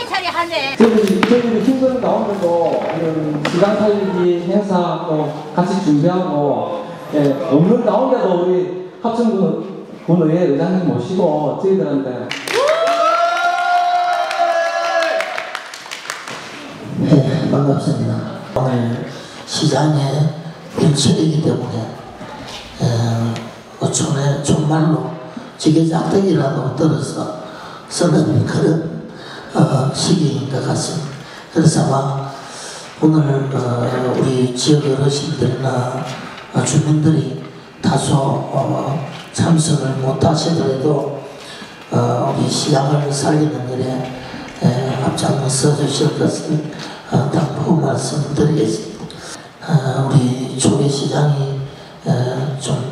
하네. 저희들이 신선 나오면서 이런 시간 살리기 행사 또 같이 준비하고 없는 가운데도 우리 합천군의회 의장님 모시고 저희들한테 네, 반갑습니다. 오늘 시장의 일출이기 때문에 어촌에 정말로 지게작대기라고 들어서 쓰는 그런 시기인 것 같습니다. 그래서 아마 오늘 우리 지역 어르신들이나 주민들이 다소 참석을 못하시더라도 우리 시장을 살리는 일에 앞장서 주실 것을 당부 말씀드리겠습니다. 우리 조계시장이 좀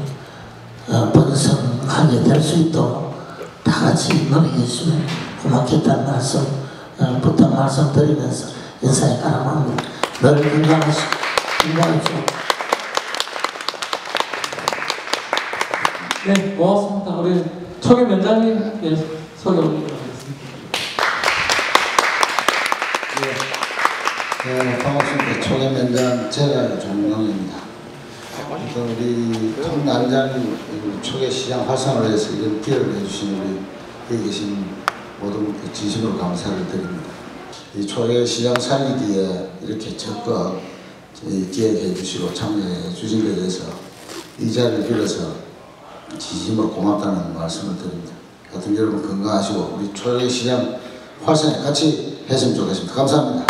번성하게 될 수 있도록 다 같이 노력해주시면 고맙겠다는 말씀 부탁 말씀드리면서 인사에 가름합니다. 늘 건강하시고 네, 고맙습니다. 우리 초계 면장님 소개 올리겠습니다. 네, 반갑습니다. 초계 면장 제가 종명입니다. 우리 통난장이 초계 시장 활성화를 위해서 이런 기회를 해주신 우리 여기 계신 모든 분께 진심으로 감사를 드립니다. 이 초계 시장 살리기에 이렇게 적극 기획해 주시고 참여해 주신 것에 대해서 이 자리를 빌어서 진심으로 고맙다는 말씀을 드립니다. 하여튼 여러분 건강하시고 우리 초계 시장 활성화에 같이 했으면 좋겠습니다. 감사합니다.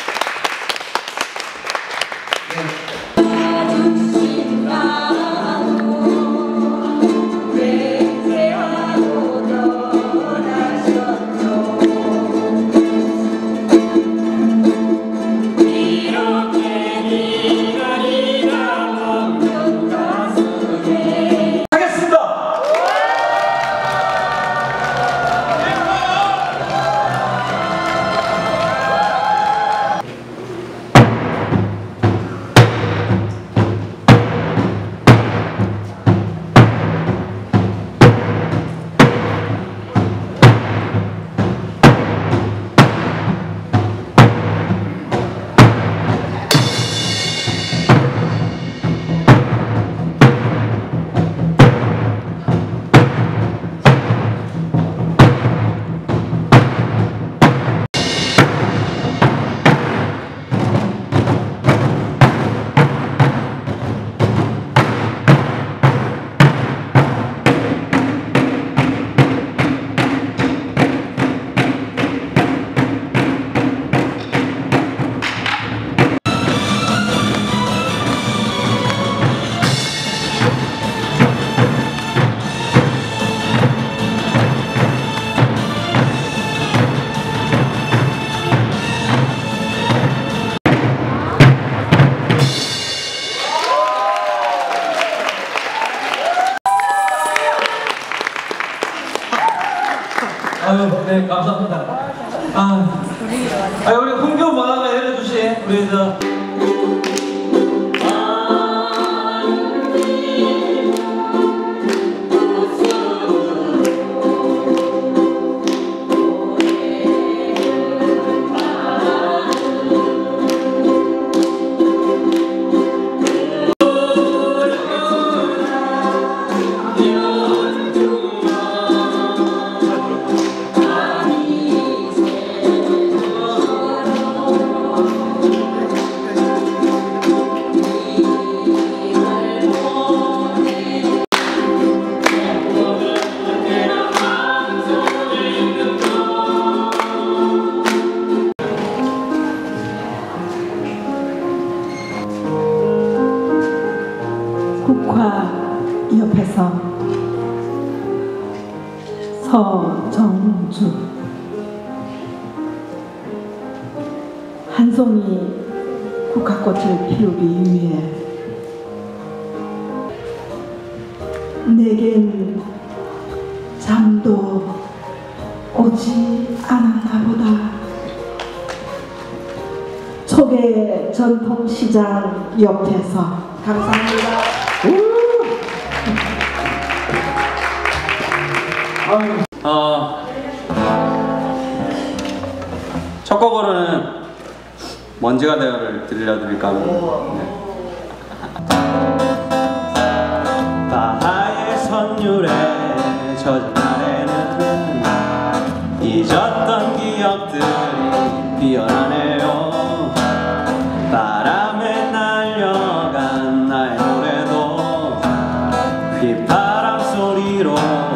네, 감사합니다. 우리 흥교 문화가 열어주신 우리 옆에서 서정주 한 송이 국화꽃을 피우기 위해 내겐 잠도 오지 않았나 보다. 초계 전통시장 옆에서 감사합니다. 첫 곡으로는 먼지가 되어를 들려드릴까 합니다. 바하의 선율에 젖은 날에는 잊었던 기억들이 피어나네요. 바람에 날려간 나의 노래도 휘파람 소리로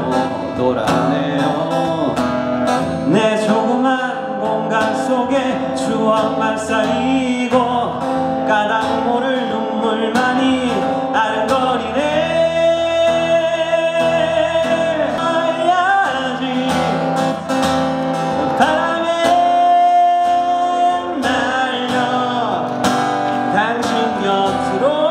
돌아오네요. 내 조그만 공간 속에 추억만 쌓이고 까닭 모를 눈물만이 아른거리네. 알야지 바람에 날려 당신 곁으로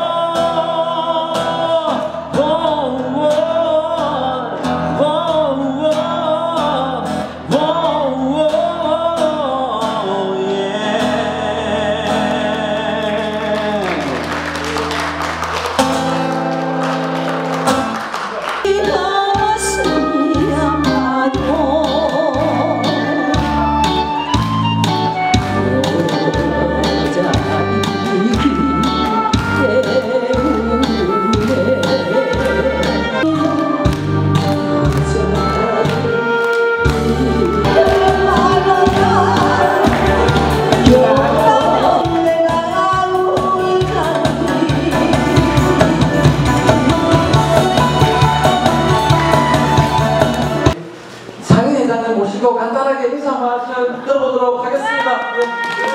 상인 회장님 모시고 간단하게 인사 말씀 들어보도록 하겠습니다. 네.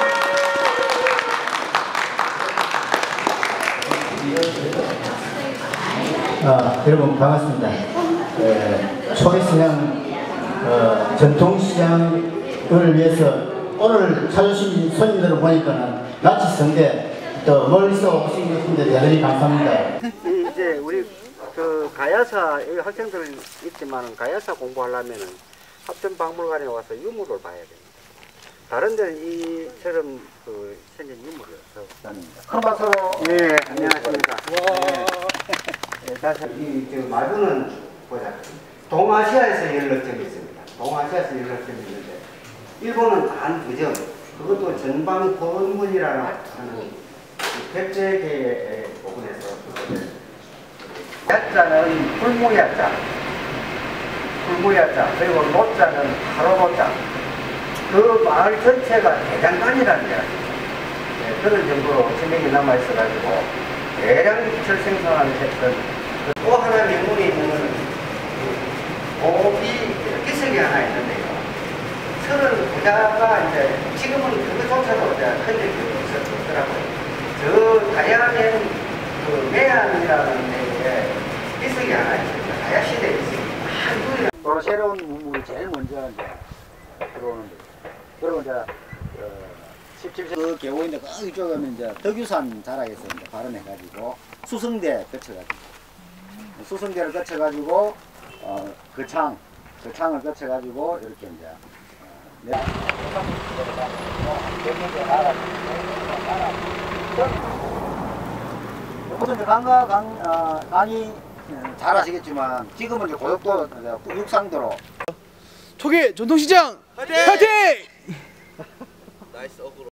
여러분 반갑습니다. 초계시장 전통시장을 위해서 오늘 찾으신 손님들을 보니까는 낯이 성대 또 멀리서 오신 분들 대단히 감사합니다. 이제 우리 그 가야사 여기 학생들 있지만 가야사 공부하려면은 합천박물관에 와서 유물을 봐야 됩니다. 다른 데는 이처럼 그 생긴 유물이 없습니다. 큰 박수로. 예, 안녕하십니까. 네, 다시 이저 마주는 보자. 동아시아에서 16점이 있습니다. 동아시아에서 16점이 있는데 일본은 단 2점. 그것도 전방본문이라는 하는 백제계의 부분에서 야자는 풀무야자, 풀무야자, 그리고 노자는 하루노자. 그 마을 전체가 대장간이라는 이야기입니다. 네, 그런 정도로 진맥이 남아있어가지고 대량 빛을 생성하는 했던 또 하나 명문이 있는 것은 고비 기석이 하나 있는데요. 서른 부자가 이제 지금은 그것조차도 큰 적이 없더라고요. 저 가야면 그 매안이라는 데에 기석이 하나 있습니다. 가야 시대에 있습니다. 바로 새로운 문물이 제일 먼저 이제 들어오는 거예요. 그리고 이제 17세 그 계곡인데 거기 가면 이제 덕유산 자락에서 이제 발원해가지고 수성대 거쳐가지고 수성대를 거쳐가지고 거창을 거쳐가지고 이렇게 이제 무슨 강이 잘 아시겠지만 지금은 이제 고속도 육상도로 초계 전통시장 화이팅!